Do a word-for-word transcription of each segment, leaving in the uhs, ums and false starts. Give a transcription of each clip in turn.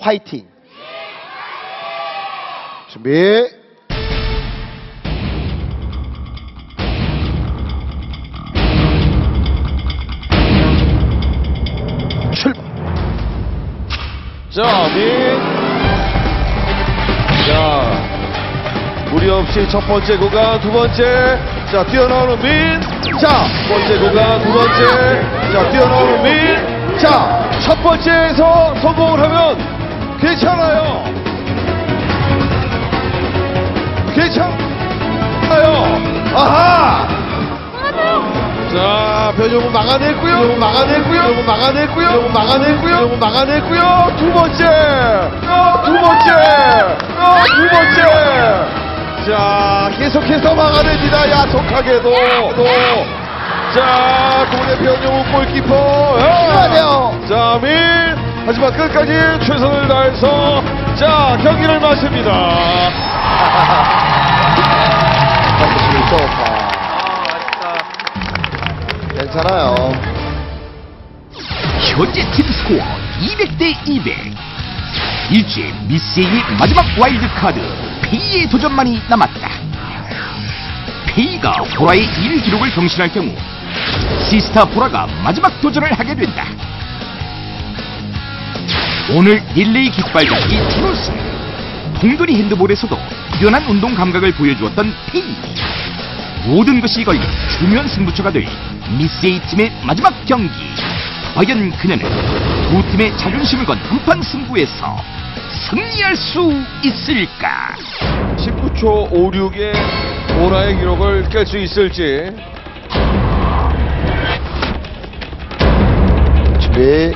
파이팅. 준비. 출발. 자, 민. 자, 무리 없이 첫 번째 구간, 두 번째. 자, 뛰어나오는 민. 자, 첫 번째 구간, 두 번째. 자, 뛰어나오는 민. 자, 첫 번째에서 성공을 하면 괜찮아요. 괜찮아요. 아하! 자, 변형은 막아냈고요. 변형은 막아냈고요. 변형은 막아냈고요. 변형은 막아냈고요. 변형은 막아냈고요. 두 번째. 두 번째. 두 번째. 자, 계속해서 막아냅니다. 야속하게도. 또. 자, 고대 변형은 골키퍼. 안녕. 자, 민. 하지만 끝까지 최선을 다해서 자, 경기를 마칩니다. 괜찮아요. 현재 팀 스코어 이백 대 이백. 일주일 미스에이의 마지막 와일드카드 페이의 도전만이 남았다. 페이가 보라의 일 기록을 경신할 경우 시스타 보라가 마지막 도전을 하게 된다. 오늘 릴레이 깃발잡기 준우승, 동돌이 핸드볼에서도 뛰어난 운동 감각을 보여주었던 페이. 모든 것이 걸린 중요한 승부처가 될 미스에이 팀의 마지막 경기. 과연 그녀는 두 팀의 자존심을 건 한판 승부에서 승리할 수 있을까? 십구 초 오십육의 보라의 기록을 깰 수 있을지. 준비.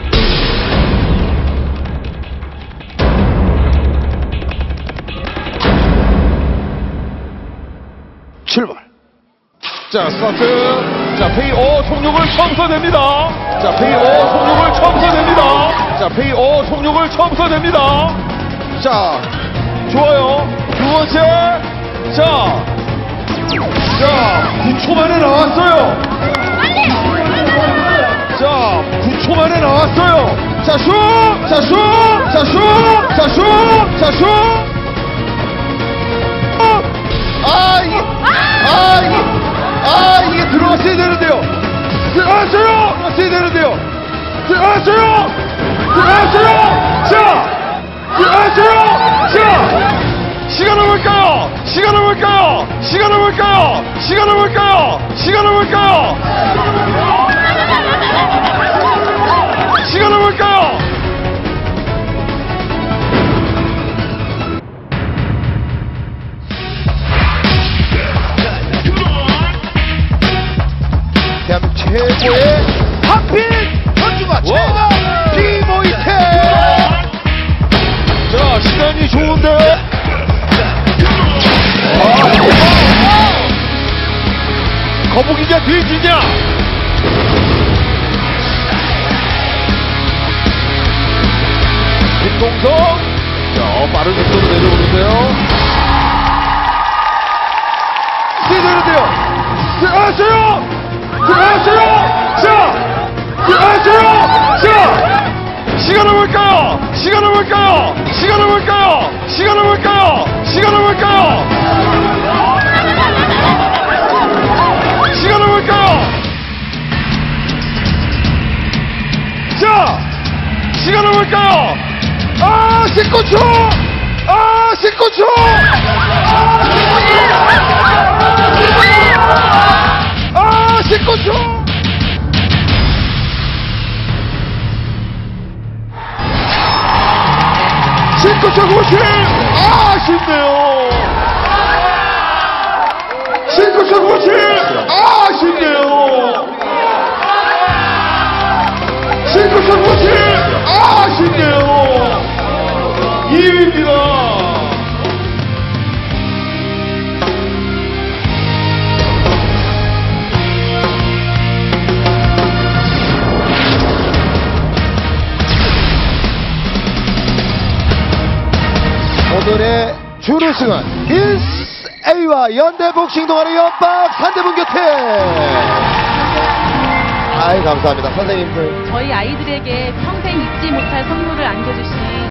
출발. 자, 스타트. 자, 페이 오 속력을 첨서냅니다. 자, 페이 오 속력을 첨서냅니다. 자, 페이 오 속력을 첨서냅니다. 자, 좋아요. 두 번째. 자, 자, 구 초 만에 나왔어요. 자, 구 초 만에 나왔어요. 자, 슛! 자, 슛! 자, 슛! 자, 슛! 자, 슛! 아, 이게, 아, 이게, 아, 이게 들어갔어야 되는데요. 들어갔어요! 들어갔어야 되는데요. 들어갔어요! 들어갔어요! 자! 들어갔어요! 자! 시간을 볼까요? 시간을 볼까요? 시간을 볼까요? 시간을 볼까요? 시간을 볼까요? 시간을 볼까요? 대한민국 최고의 하필 선수가 최고 비모이테. 자, 시간이 좋은데. 거북이냐 돼지냐. 김동석. 자, 빠른 속도로 내려오는데요. 뛰어내는데요. 들어갔어요. 들어갔어요. 자, 들어갔어요. 자, 시간을 볼까요? 시간을 볼까요? 시간을 볼까요? 시간을 볼까요? 시간을 볼까요? 시간을 볼까요? 자, 시간을 볼까요? 아, 십구 초! 아, 십구 초! 아, 십구 초! 십구 초 구십! 아, 아쉽네요. 십구 초 구십! 아, 아쉽네요. 십구 초 구십! 아, 아쉽네요. 이 위입니다. 오늘의 준우승은 미스 A와 연대복싱 동아리 연박 산대문 곁에. 아이 감사합니다 선생님들. 저희 아이들에게 평생 잊지 못할 선물을 안겨주신